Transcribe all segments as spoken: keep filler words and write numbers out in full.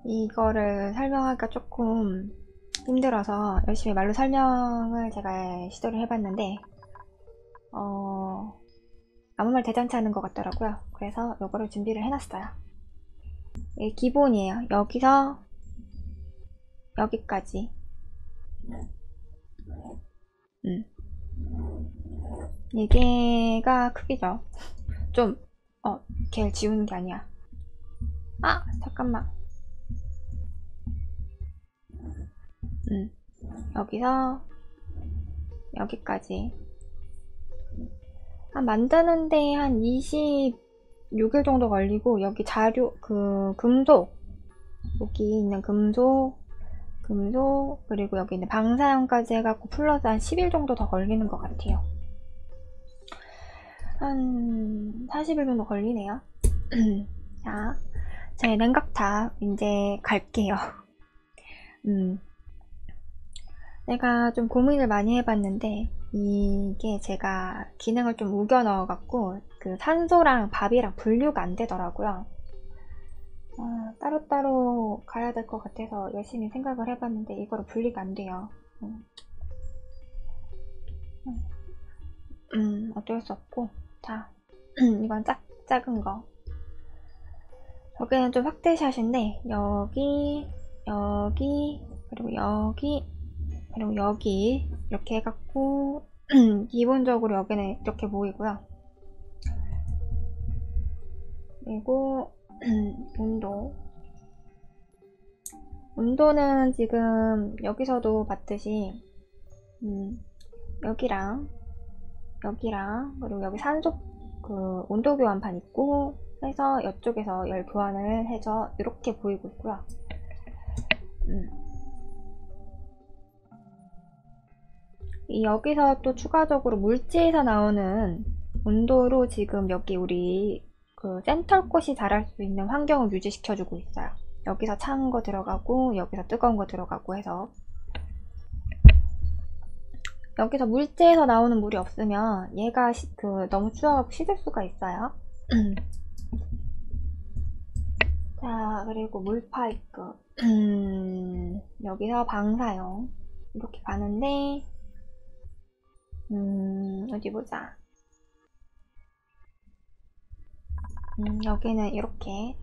이거를 설명하기가 조금 힘들어서 열심히 말로 설명을 제가 시도를 해봤는데 어... 아무 말 대잔치 하는 것 같더라고요. 그래서 이거를 준비를 해놨어요. 이게 기본이에요. 여기서 여기까지. 음. 이게가 크기죠. 좀, 어, 걔를 지우는 게 아니야. 아, 잠깐만. 음. 여기서 여기까지. 한 만드는데 한 이십육 일 정도 걸리고, 여기 자료, 그, 금속. 여기 있는 금속, 금속, 그리고 여기 있는 방사형까지 해갖고 플러스 한 십 일 정도 더 걸리는 것 같아요. 한 사십 일 정도 걸리네요. 자, 제 냉각탑 이제 갈게요. 음, 내가 좀 고민을 많이 해봤는데 이게 제가 기능을 좀 우겨 넣어갖고 그 산소랑 밥이랑 분류가 안 되더라고요. 아, 따로따로 가야 될 것 같아서 열심히 생각을 해봤는데 이거로 분리가 안 돼요. 음, 음 어쩔 수 없고. 자, 이건 작, 작은 거. 여기는 좀 확대샷인데 여기, 여기, 그리고 여기, 그리고 여기 이렇게 해갖고 기본적으로 여기는 이렇게 보이고요. 그리고 온도 온도는 지금 여기서도 봤듯이 음, 여기랑 여기랑 그리고 여기 산소 그 온도 교환판 있고 해서 이쪽에서 열 교환을 해서 이렇게 보이고 있고요. 음. 여기서 또 추가적으로 물지에서 나오는 온도로 지금 여기 우리 그 센터꽃이 자랄 수 있는 환경을 유지시켜주고 있어요. 여기서 찬 거 들어가고 여기서 뜨거운 거 들어가고 해서 여기서 물지에서 나오는 물이 없으면 얘가 시, 그 너무 추워서 식을 수가 있어요. 자, 그리고 물 파이프 음, 여기서 방사용 이렇게 가는데 음, 어디 보자. 음, 여기는 이렇게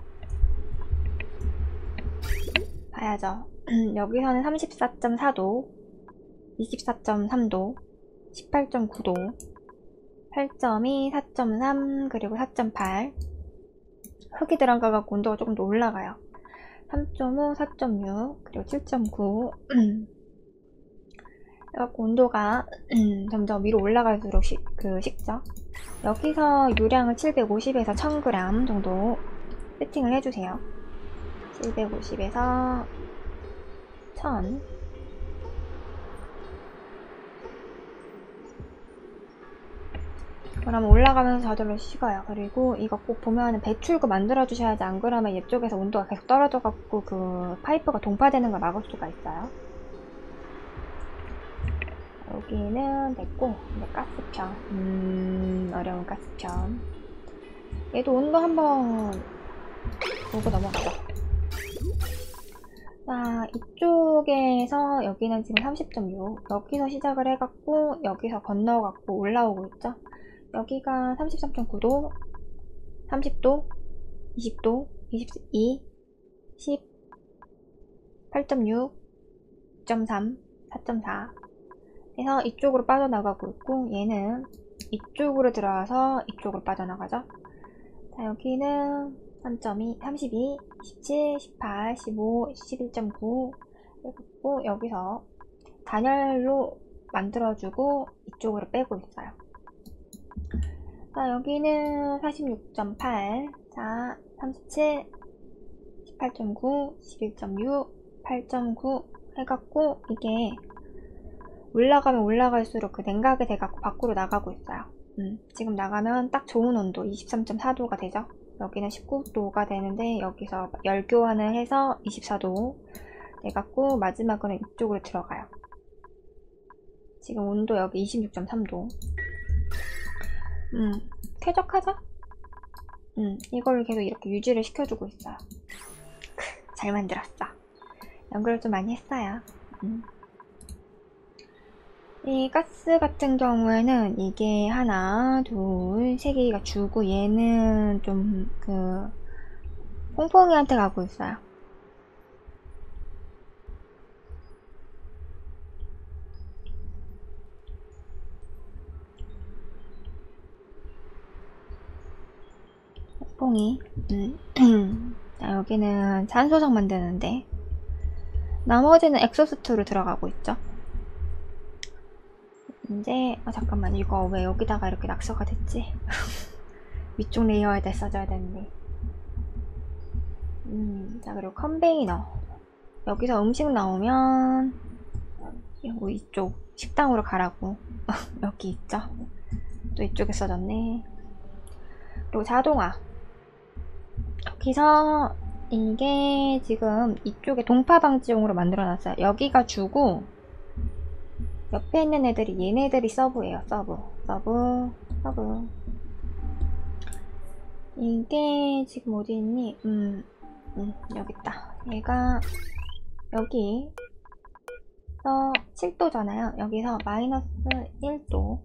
봐야죠. 여기서는 삼십사 점 사 도, 이십사 점 삼 도, 십팔 점 구 도, 팔 점 이, 사 점 삼, 그리고 사 점 팔. 흙이 들어가갖고 온도가 조금 더 올라가요. 삼 점 오, 사 점 육, 그리고 칠 점 구. 그래갖고 온도가 점점 위로 올라갈수록 식, 그 식죠. 여기서 유량을 칠백오십에서 천 그램 정도 세팅을 해주세요. 칠백오십에서 천. 그러면 올라가면서 저절로 식어요. 그리고 이거 꼭 보면 배출구 만들어 주셔야지, 안 그러면 이쪽에서 온도가 계속 떨어져 갖고 그 파이프가 동파되는 걸 막을 수가 있어요. 여기는 됐고, 이제 가스편. 음, 어려운 가스편. 얘도 온도 한번 보고 넘어가자. 자, 이쪽에서 여기는 지금 삼십 점 육. 여기서 시작을 해갖고 여기서 건너갖고 올라오고 있죠. 여기가 삼십삼 점 구 도, 삼십 도, 이십 도, 이십이, 십, 팔 점 육, 육 점 삼, 사 점 사 해서 이쪽으로 빠져나가고 있고, 얘는 이쪽으로 들어와서 이쪽으로 빠져나가죠. 자, 여기는 삼 점 이, 삼십이, 십칠, 십팔, 십오, 십일 점 구 그리고 여기서 단열로 만들어주고 이쪽으로 빼고 있어요. 자, 여기는 사십육 점 팔, 자, 삼십칠, 십팔 점 구, 십일 점 육, 팔 점 구 해갖고 이게 올라가면 올라갈수록 그 냉각이 돼갖고 밖으로 나가고 있어요. 음, 지금 나가면 딱 좋은 온도 이십삼 점 사 도가 되죠. 여기는 십구 도가 되는데 여기서 열 교환을 해서 이십사 도 돼갖고 마지막으로는 이쪽으로 들어가요. 지금 온도 여기 이십육 점 삼 도. 음, 쾌적하죠? 음, 이걸 계속 이렇게 유지를 시켜주고 있어요. 잘 만들었어. 연구를 좀 많이 했어요. 음. 이 가스 같은 경우에는 이게 하나, 둘, 세 개가 주고 얘는 좀 그 퐁퐁이한테 가고 있어요. 퐁퐁이. 음. 자, 여기는 산소석 만드는데 나머지는 엑소스트로 들어가고 있죠. 이제 아 잠깐만, 이거 왜 여기다가 이렇게 낙서가 됐지? 위쪽 레이어에다 써줘야 되는데. 음, 자, 그리고 컨베이너. 여기서 음식 나오면 이거 이쪽 식당으로 가라고. 여기 있죠. 또 이쪽에 써졌네. 그리고 자동화. 여기서 이게 지금 이쪽에 동파 방지용으로 만들어 놨어요. 여기가 주고 옆에 있는 애들이 얘네들이 서브예요. 서브 서브 서브. 이게 지금 어디 있니? 음, 음 여기 있다. 얘가 여기 서 칠 도잖아요. 여기서 마이너스 일 도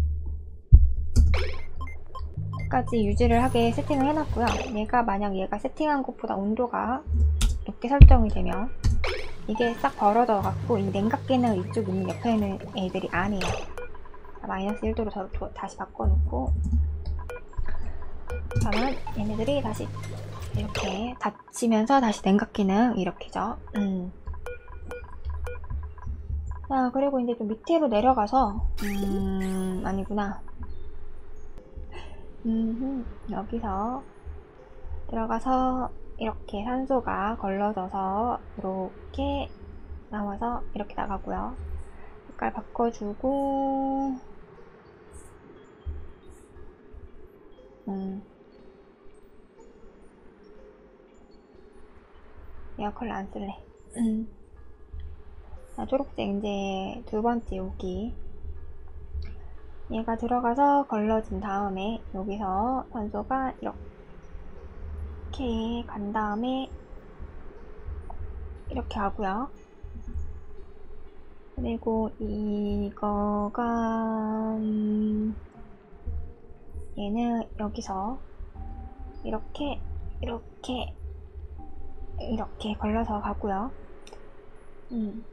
까지 유지를 하게 세팅을 해놨고요. 얘가 만약 얘가 세팅한 것보다 온도가 높게 설정이 되면 이게 싹 벌어져 갖고 이 냉각기는 이쪽 있는 옆에 있는 애들이 안 해요. 마이너스 일 도로 더, 더, 다시 바꿔놓고 그러면 얘네들이 다시 이렇게 닫히면서 다시 냉각 기능 이렇게죠. 음. 자, 그리고 이제 좀 밑으로 내려가서 음 아니구나. 음 여기서 들어가서 이렇게 산소가 걸러져서 이렇게 나와서 이렇게 나가고요. 색깔 바꿔주고 음 에어컬러 안 쓸래. 음. 자, 초록색 이제 두 번째 여기 얘가 들어가서 걸러진 다음에 여기서 산소가 이렇게 간 다음에 이렇게 하고요. 그리고 이거가 음, 얘는 여기서 이렇게 이렇게 이렇게 걸러서 가고요. 음.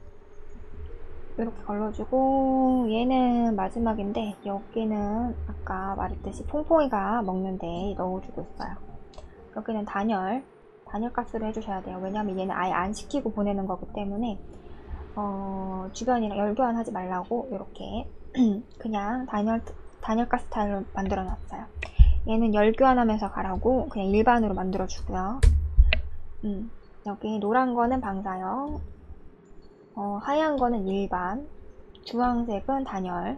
이렇게 걸러주고 얘는 마지막인데 여기는 아까 말했듯이 퐁퐁이가 먹는데 넣어주고 있어요. 여기는 단열 단열 가스로 해주셔야 돼요. 왜냐면 얘는 아예 안 식히고 보내는 거기 때문에 어, 주변이랑 열교환 하지 말라고 이렇게 그냥 단열 단열 가스 타일로 만들어 놨어요. 얘는 열교환 하면서 가라고 그냥 일반으로 만들어 주고요. 음, 여기 노란 거는 방사형, 어, 하얀 거는 일반, 주황색은 단열.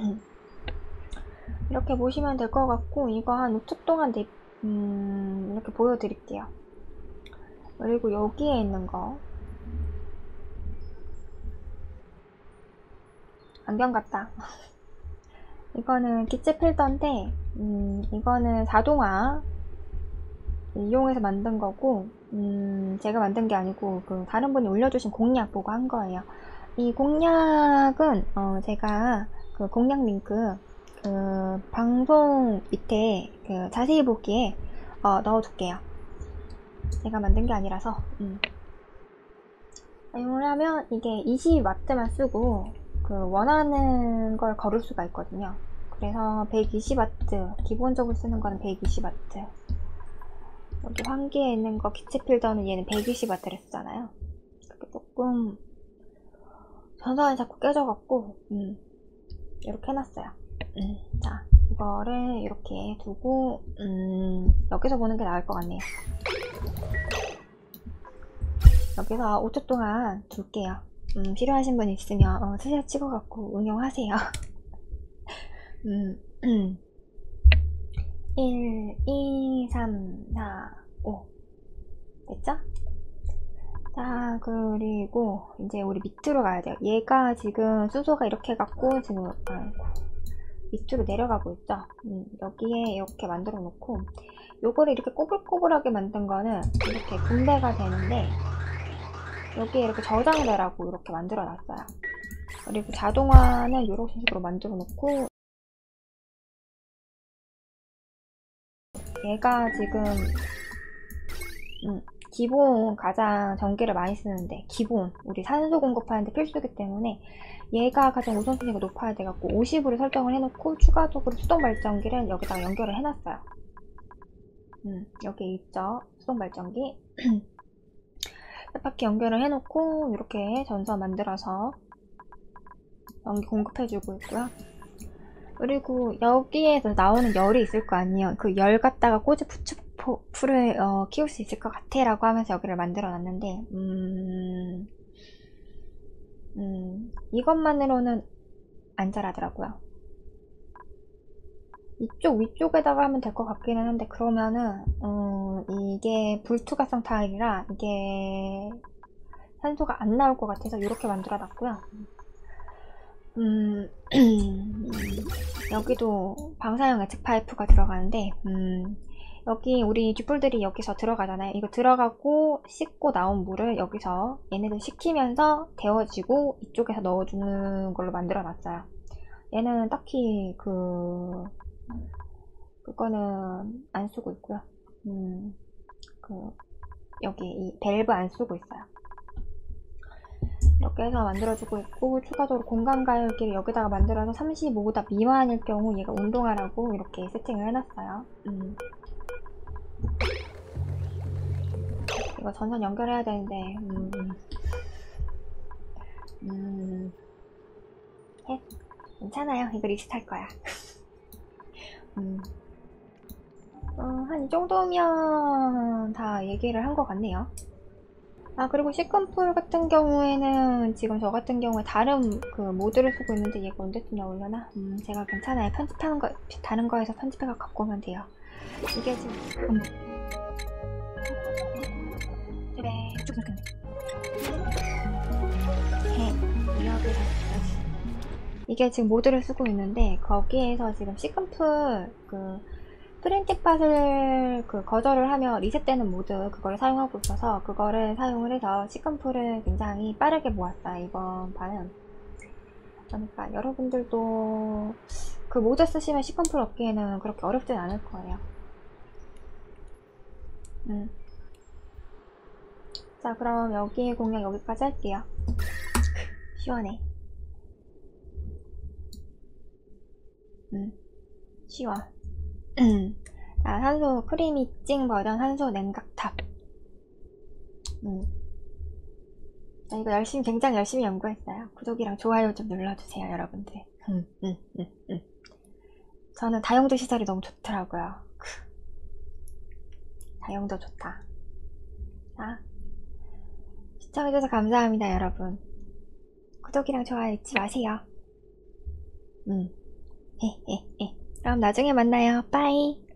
이렇게 보시면 될 것 같고 이거 한 오 초 동안 내, 음, 이렇게 보여드릴게요. 그리고 여기에 있는 거 안경 같다. 이거는 기체 필터인데 음, 이거는 자동화 이용해서 만든 거고 음, 제가 만든 게 아니고 그 다른 분이 올려주신 공략 보고 한 거예요. 이 공략은 어, 제가 그 공략 링크 그 방송 밑에 그 자세히 보기에 어, 넣어둘게요. 제가 만든 게 아니라서 음. 사용을 하면 이게 이십 와트만 쓰고 그 원하는 걸 걸을 수가 있거든요. 그래서 백이십 와트 기본적으로 쓰는 거는 백이십 와트. 여기 환기에 있는 거 기체 필터는 얘는 백이십 와트를 쓰잖아요. 그게 조금 전선이 자꾸 깨져갖고 음, 이렇게 해놨어요. 음, 자, 이거를 이렇게 두고 음, 여기서 보는 게 나을 것 같네요. 여기서 오 초 동안 둘게요. 음, 필요하신 분 있으면 어, 스샷 찍어갖고 응용하세요. 음, 음. 일, 이, 삼, 사, 오 됐죠? 자, 그리고 이제 우리 밑으로 가야 돼요. 얘가 지금 수소가 이렇게 해갖고 지금 아이고, 밑으로 내려가고 있죠. 음, 여기에 이렇게 만들어 놓고 요거를 이렇게 꼬불꼬불하게 만든 거는 이렇게 분배가 되는데 여기에 이렇게 저장되라고 이렇게 만들어 놨어요. 그리고 자동화는 이런 식으로 만들어 놓고 얘가 지금 음, 기본 가장 전기를 많이 쓰는데 기본 우리 산소 공급하는데 필수기 때문에 얘가 가장 우선순위가 높아야 돼갖고 오십으로 설정을 해놓고 추가적으로 수동 발전기를 여기다가 연결을 해놨어요. 음, 여기 있죠, 수동 발전기. 세파키 연결을 해놓고 이렇게 전선 만들어서 전기 공급해주고 있고요. 그리고 여기에서 나오는 열이 있을 거 아니에요. 그 열 갖다가 꼬지 풀을 어, 키울 수 있을 것 같아 라고 하면서 여기를 만들어 놨는데 음, 음, 이것만으로는 안 자라더라고요. 이쪽 위쪽에다가 하면 될 것 같기는 한데 그러면은 음, 이게 불투과성 타일이라 이게 산소가 안 나올 것 같아서 이렇게 만들어 놨고요. 음, 여기도 방사형 예측 파이프가 들어가는데 음, 여기 우리 쥐뿔들이 여기서 들어가잖아요. 이거 들어가고 씻고 나온 물을 여기서 얘네들 식히면서 데워지고 이쪽에서 넣어주는 걸로 만들어 놨어요. 얘는 딱히 그 그거는 안 쓰고 있고요. 음, 그 여기 이 밸브 안 쓰고 있어요. 이렇게 해서 만들어주고 있고 추가적으로 공간 가열기를 여기다가 만들어서 삼십오보다 미만일 경우 얘가 운동하라고 이렇게 세팅을 해놨어요. 음. 이거 전선 연결해야 되는데 음, 음, 해? 괜찮아요. 이거 리셋할 거야. 음. 어, 한 이 정도면 다 얘기를 한 것 같네요. 아, 그리고 시컨풀 같은 경우에는 지금 저 같은 경우에 다른 그 모드를 쓰고 있는데 얘가 언제쯤 나오려나? 음, 제가 괜찮아요. 편집하는 거, 다른 거에서 편집해서 갖고 오면 돼요. 이게 지금, 음. 그래, 쭉 근데. 이게 지금 모드를 쓰고 있는데 거기에서 지금 시컨풀 그 프린팅팟을 그 거절을 하면 리셋되는 모드 그거를 사용하고 있어서 그거를 사용을 해서 시컨풀을 굉장히 빠르게 모았어요, 이번 판은. 그러니까 여러분들도 그 모드 쓰시면 시컨풀 얻기에는 그렇게 어렵진 않을 거예요. 음. 자, 그럼 여기 공략 여기까지 할게요. 시원해. 음, 시원. 자, 산소 크리미찡 버전 산소 냉각탑. 음. 자, 이거 열심히, 굉장히 열심히 연구했어요. 구독이랑 좋아요 좀 눌러주세요, 여러분들. 음, 음, 음, 음. 저는 다용도 시설이 너무 좋더라고요. 다용도 좋다. 자, 시청해주셔서 감사합니다, 여러분. 구독이랑 좋아요 잊지 마세요. 음. 에, 에, 에. 그럼 나중에 만나요. 빠이.